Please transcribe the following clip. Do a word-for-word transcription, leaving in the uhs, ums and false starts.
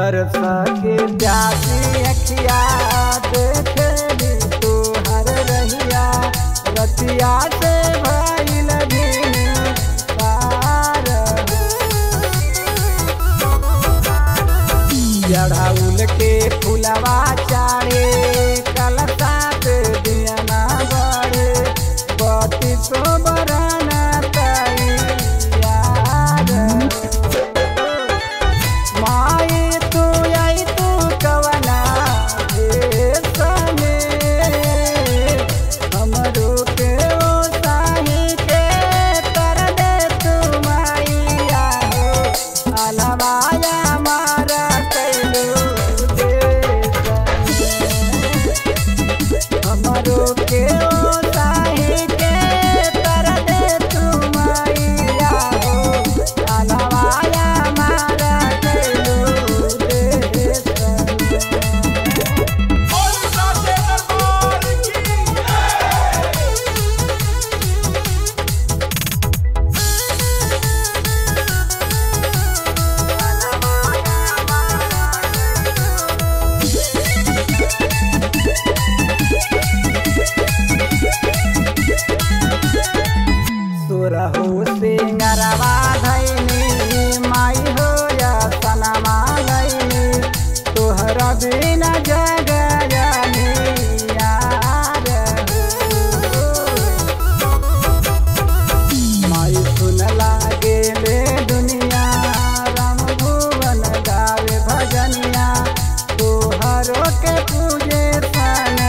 तरसा के प्यासी अखिया देखली तू हर रहिया रतिया से भइल दिन पार चढ़ाउल के फुलवा चाड़े कलसा पे दिया ना बढ़े बत्ती सो बराना ताई यार माई तू आई तू कवना देश में हमरो के ओ साही के कर दे तू माइया हो अलवाया मारा कैलू हमरो के ओ साही के कर दे तू माइया हो अलवाया मारा कैलू सुरहु सिंगरवा धैनी माई हो या सनमा लैनी तोहरा बिना जग जानी यार माई सुन लागे ले दुनिया राम भुवन गावे भजनिया तोहरो के पूजे सन